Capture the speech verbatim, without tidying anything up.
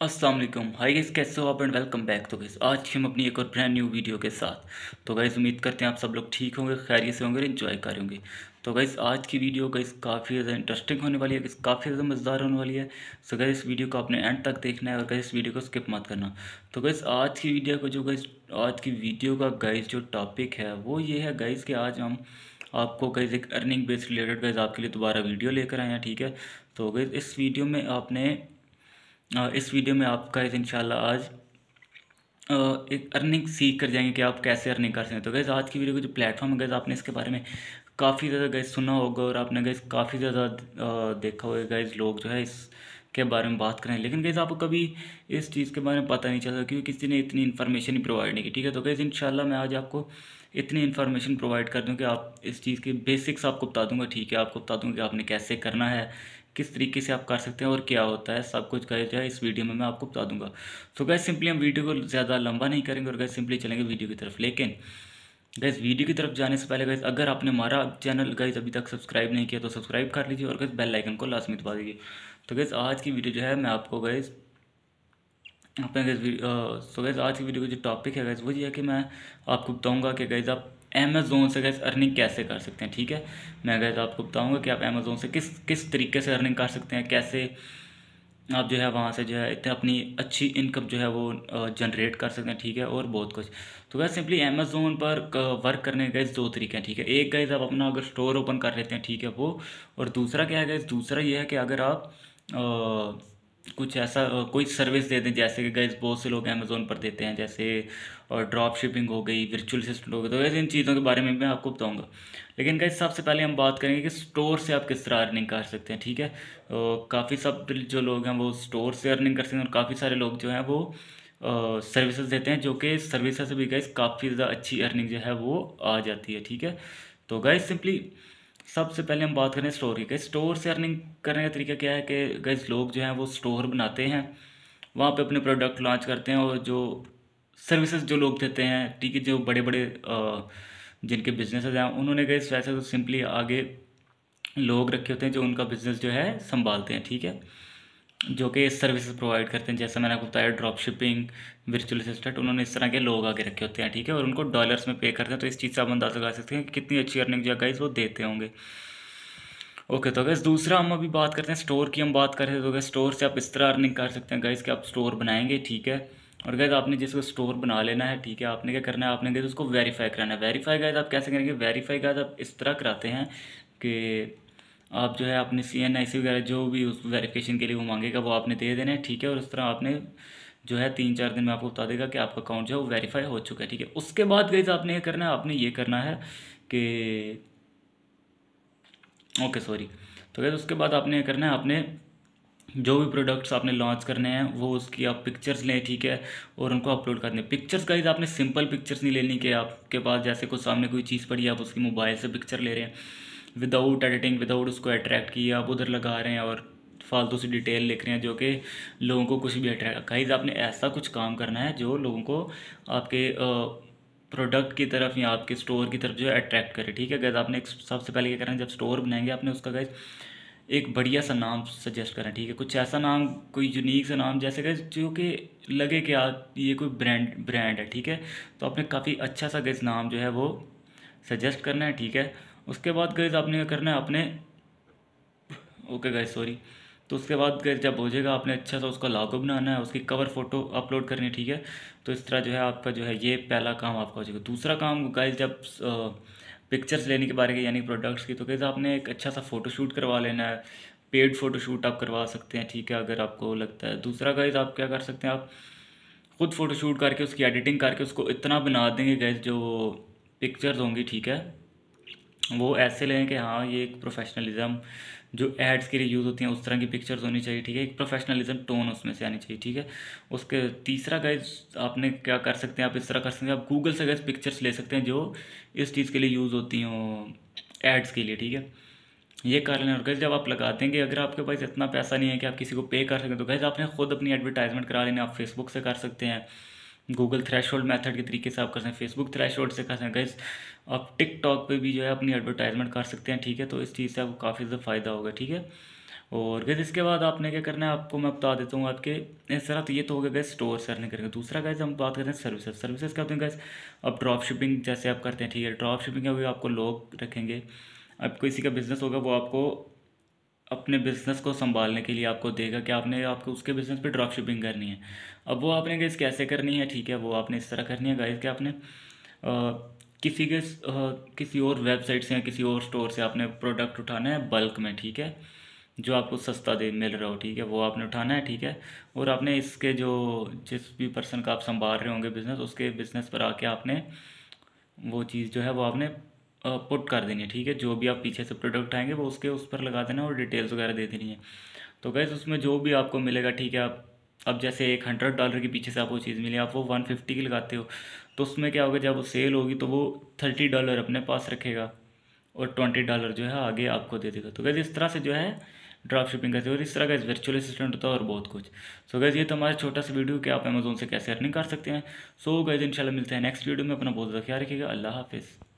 अस्सलाम वालेकुम। Hi guys, कैसे हो आप एंड वेलकम बैक। तो गाइस आज हम अपनी एक और ब्रांड न्यू वीडियो के साथ। तो गाइस उम्मीद करते हैं आप सब लोग ठीक होंगे, खैरियत से होंगे और एंजॉय कर होंगे। तो गाइस आज की वीडियो गाइस काफ़ी ज़्यादा इंटरेस्टिंग होने वाली है, गाइस काफ़ी ज़्यादा मज़ेदार होने वाली है। सो गाइस इस वीडियो को आपने एंड तक देखना है और गाइस इस वीडियो को स्किप मत करना। तो गाइस आज की वीडियो को जो गाइस आज की वीडियो का गाइस जो टॉपिक है वो ये है गाइस कि आज हम आपको गाइस एक अर्निंग बेस्ड रिलेटेड गाइस आपके लिए दोबारा वीडियो लेकर आए हैं, ठीक है। तो गाइस इस वीडियो में आपने अ, इस वीडियो में आप गाइस इंशाल्लाह आज अ, एक अर्निंग सीख कर जाएंगे कि आप कैसे अर्निंग कर सकते हैं। तो गाइस आज की वीडियो का जो प्लेटफॉर्म है गाइस आपने इसके बारे में काफ़ी ज़्यादा गाइस सुना होगा और आपने गाइस काफ़ी ज़्यादा अ, देखा होगा गाइस लोग जो है इसके बारे में बात करें, लेकिन गाइस आपको कभी इस चीज़ के बारे में पता नहीं चला क्योंकि किसी ने इतनी इन्फॉर्मेशन ही प्रोवाइड नहीं की, ठीक है। तो गाइस इंशाल्लाह मैं आज आपको इतनी इन्फॉर्मेशन प्रोवाइड कर दूँ कि आप इस चीज़ के बेसिक्स आपको बता दूंगा, ठीक है। आपको बता दूंगा कि आपने कैसे करना है, किस तरीके से आप कर सकते हैं और क्या होता है, सब कुछ गाइस जो है इस वीडियो में मैं आपको बता दूंगा। तो गाइस सिंपली हम वीडियो को ज़्यादा लंबा नहीं करेंगे और गाइस सिंपली चलेंगे वीडियो की तरफ। लेकिन गाइस वीडियो की तरफ जाने से पहले गाइस अगर आपने हमारा चैनल गाइस अभी तक सब्सक्राइब नहीं किया तो सब्सक्राइब कर लीजिए और गाइस बेल आइकन को लाजमी दबा दीजिए। तो गाइस आज की वीडियो जो है मैं आपको गाइस अपने गाइस सो गाइस आज की वीडियो का जो टॉपिक है गाइस वो ये है कि मैं आपको बताऊंगा कि गाइस आप अमेज़ोन से गाइस अर्निंग कैसे कर सकते हैं, ठीक है। मैं गाइस आपको बताऊंगा कि आप अमेज़ोन से किस किस तरीके से अर्निंग कर सकते हैं, कैसे आप जो है वहाँ से जो है इतने अपनी अच्छी इनकम जो है वो जनरेट कर सकते हैं, ठीक है। और बहुत कुछ। तो गाइस सिंपली अमेज़ोन पर वर्क करने के गाइस दो तरीके हैं, ठीक है। एक गाइस आप अपना अगर स्टोर ओपन कर लेते हैं, ठीक है वो। और दूसरा क्या है गाइस, दूसरा ये है कि अगर आप अ, कुछ ऐसा अ, कोई सर्विस दे दें, जैसे कि गाइस बहुत से लोग अमेज़ोन पर देते हैं, जैसे और ड्रॉप शिपिंग हो गई, वर्चुअल असिस्टेंट हो गई। तो गाइस इन चीज़ों के बारे में मैं आपको बताऊंगा। लेकिन गाइस सबसे पहले हम बात करेंगे कि स्टोर से आप किस तरह अर्निंग कर सकते हैं, ठीक है। काफ़ी सब जो लोग हैं वो स्टोर से अर्निंग कर सकते हैं और काफ़ी सारे लोग जो हैं वो सर्विसेज देते हैं, जो कि सर्विसेज से भी गाइस काफ़ी ज़्यादा अच्छी अर्निंग जो है वो आ जाती है, ठीक है। तो गाइस सिंपली सबसे पहले हम बात करें स्टोर की। गाइस स्टोर से अर्निंग करने का तरीका क्या है कि गाइस लोग जो हैं वो स्टोर बनाते हैं, वहाँ पे अपने प्रोडक्ट लॉन्च करते हैं और जो सर्विसेज जो लोग देते हैं, ठीक है, जो बड़े बड़े अ, जिनके बिजनेसेस हैं उन्होंने गाइस वैसे तो सिंपली आगे लोग रखे होते हैं जो उनका बिजनेस जो है संभालते हैं, ठीक है, जो कि सर्विसेज प्रोवाइड करते हैं। जैसा मैंने आपको बताया ड्रॉप शिपिंग, वर्चुअल असिस्टेंट, उन्होंने इस तरह के लोग आगे रखे होते हैं, ठीक है। और उनको डॉलर्स में पे करते हैं। तो इस चीज़ से आप अंदाज़ा लगा सकते हैं कि कितनी अच्छी अर्निंग जो गाइस वो देते होंगे। ओके, तो गाइस दूसरा हम अभी बात करते हैं स्टोर की। हम बात कर रहे थे तो गाइस स्टोर से आप इस तरह अर्निंग कर सकते हैं गाइस कि आप स्टोर बनाएंगे, ठीक है। और गाइस आपने जिसको स्टोर बना लेना है, ठीक है, आपने क्या करना है, आपने गाइस उसको वेरीफाई कराना है। वेरीफाई गाइस आप कैसे करेंगे, वेरीफाई गाइस आप इस तरह कराते हैं कि आप जो है अपनी सी एन आई सी वगैरह जो भी उस वेरिफिकेशन के लिए वो मांगेगा वो आपने दे देना है, ठीक है। और उस तरह आपने जो है तीन चार दिन में आपको बता देगा कि आपका अकाउंट जो है वो वेरीफाई हो चुका है, ठीक है। उसके बाद गाइस आपने ये करना है, आपने ये करना है कि ओके सॉरी। तो गाइस उसके बाद आपने ये करना है, आपने जो भी प्रोडक्ट्स आपने लॉन्च करने हैं वो उसकी आप पिक्चर्स लें, ठीक है, और उनको अपलोड कर दें। पिक्चर्स गाइस आपने सिंपल पिक्चर्स नहीं लेनी कि आपके पास जैसे कुछ सामने कोई चीज़ पड़ी है आप उसकी मोबाइल से पिक्चर ले रहे हैं विदाउट एडिटिंग, विदाउट उसको अट्रैक्ट किया आप उधर लगा रहे हैं और फालतू सी डिटेल लिख रहे हैं जो कि लोगों को कुछ भी अट्रैक्ट। गाइस आपने ऐसा कुछ काम करना है जो लोगों को आपके प्रोडक्ट की तरफ या आपके स्टोर की तरफ जो है अट्रैक्ट करे, ठीक है। गाइस आपने एक सबसे पहले क्या करना है, जब स्टोर बनाएंगे आपने उसका गाइस एक बढ़िया सा नाम सजेस्ट करें, ठीक है। कुछ ऐसा नाम, कोई यूनिक सा नाम, जैसे कि जो कि लगे कि आप ये कोई ब्रांड ब्रांड है, ठीक है। तो आपने काफ़ी अच्छा सा गैस नाम जो है वो सजेस्ट करना है, ठीक है। उसके बाद गैस आपने क्या करना है, आपने ओके गैस सॉरी। तो उसके बाद गैस जब हो जाएगा आपने अच्छा सा उसका लोगो बनाना है, उसकी कवर फोटो अपलोड करनी है, ठीक है। तो इस तरह जो है आपका जो है ये पहला काम आपका हो जाएगा। दूसरा काम गाइस जब पिक्चर्स लेने के बारे में यानी प्रोडक्ट्स की, तो कैसे आपने एक अच्छा सा फ़ोटोशूट करवा लेना है। पेड फ़ोटोशूट आप करवा सकते हैं, ठीक है, अगर आपको लगता है। दूसरा गाइस आप क्या कर सकते हैं, आप खुद फ़ोटोशूट करके उसकी एडिटिंग करके उसको इतना बना देंगे गाइस जो पिक्चर्स होंगी, ठीक है, वो ऐसे लें कि हाँ ये एक प्रोफेशनलिज्म जो एड्स के लिए यूज़ होती हैं उस तरह की पिक्चर्स होनी चाहिए, ठीक है। एक प्रोफेशनलिज्म टोन उसमें से आनी चाहिए, ठीक है। उसके तीसरा गाइस आपने क्या कर सकते हैं, आप इस तरह कर सकते हैं, आप गूगल से गाइस पिक्चर्स ले सकते हैं जो इस चीज़ के लिए यूज़ होती हों, एड्स के लिए, ठीक है। ये कर लेना। और गाइस जब आप लगा देंगे, अगर आपके पास इतना पैसा नहीं है कि आप किसी को पे कर सकें, तो गाइस आपने खुद अपनी एडवर्टाइजमेंट करा लेना। आप फेसबुक से कर सकते हैं, गूगल थ्रेशोल्ड मेथड के तरीके से आप कर सकते हैं, फेसबुक थ्रेशोल्ड से कर सकते हैं गाइस। आप टिकटॉक पे भी जो है अपनी एडवर्टाइजमेंट कर सकते हैं, ठीक है। तो इस चीज़ से आपको काफ़ी ज़्यादा फ़ायदा होगा, ठीक है। और गैस इसके बाद आपने क्या करना है, आपको मैं बता देता हूँ आपके इस तरह। तो ये तो हो गया गैस स्टोर से अर्निंग करेंगे। दूसरा गैस हम बात करते हैं सर्विसेज। सर्विसेज क्या होते हैं गैस, अब ड्रॉप शिपिंग जैसे आप करते हैं, ठीक है। ड्रॉप शिपिंग का भी आपको लोग रखेंगे, अब किसी का बिजनेस होगा वो आपको अपने बिजनेस को संभालने के लिए आपको देगा कि आपने आपको उसके बिजनेस पे ड्रॉप शिपिंग करनी है। अब वो आपने गाइस कैसे करनी है, ठीक है, वो आपने इस तरह करनी है गाइस कि आपने अ, किसी के अ, किसी और वेबसाइट से या किसी और स्टोर से आपने प्रोडक्ट उठाना है बल्क में, ठीक है, जो आपको सस्ता दे मिल रहा हो, ठीक है, वो आपने उठाना है, ठीक है। और आपने इसके जो जिस भी पर्सन का आप संभाल रहे होंगे बिजनेस, उसके बिजनेस पर आके आपने वो चीज़ जो है वो आपने पुट कर देनी है, ठीक है। जो भी आप पीछे से प्रोडक्ट आएंगे वो उसके उस पर लगा देना और डिटेल्स वगैरह दे देनी है। तो गैस उसमें जो भी आपको मिलेगा, ठीक है, आप अब जैसे एक हंड्रेड डॉलर के पीछे से आपको चीज़ मिली, आप वो वन फिफ्टी की लगाते हो, तो उसमें क्या होगा, जब वो सेल होगी तो वो थर्टी डॉलर अपने पास रखेगा और ट्वेंटी डॉलर जो है आगे आपको दे देगा। तो गैस इस तरह से जो है ड्रॉप शिपिंग करते हैं। और इस तरह का वर्चुअल असिस्टेंट होता है और बहुत कुछ। सो गैस ये तो हमारा छोटा सा वीडियो कि आप अमेजोन से कैसे अर्निंग कर सकते हैं। सो गैस इंशाल्लाह मिलते हैं नेक्स्ट वीडियो में। अपना बहुत ज़्यादा ख्याल रखिएगा। अल्लाह हाफिज़।